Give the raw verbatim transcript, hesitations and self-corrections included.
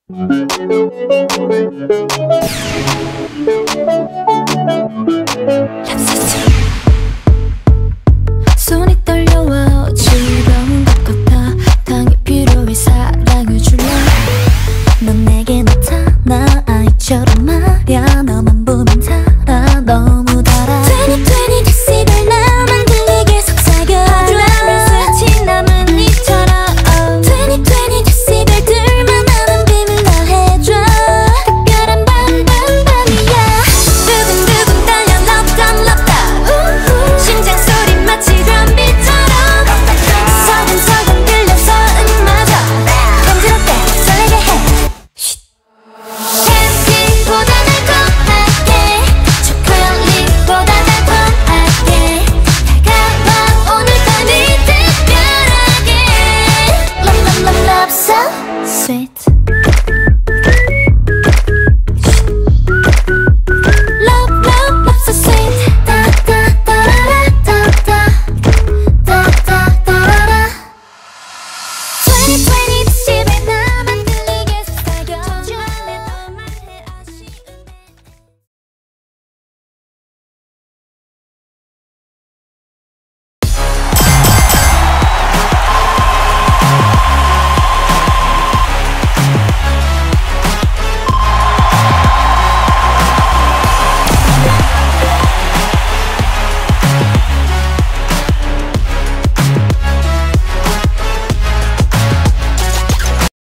손이 떨려와 어지러운 것 같아. 당이 필요해 사랑을 줄래. 넌 내게 나타나 아이처럼 말야. 너만 보면 달아 너무 달아. 이십, 이십 데시벨 나만 들리게 속삭여. 아주 스친 남은 이처럼 이십, 이십 데시벨들만 아는 비밀로 해줘. 특별한 밤, 밤, 밤이야. 두근두근 달려 럽다 럽다. 심장 소리 마치 드럼비처럼 서근서근 들려서 음마저 간지럽게 설레게 해. 캔디보다 달콤하게 초콜릿보다 달콤하게 다가와 오늘 밤이 특별하게 Love, love, love, love so sweet.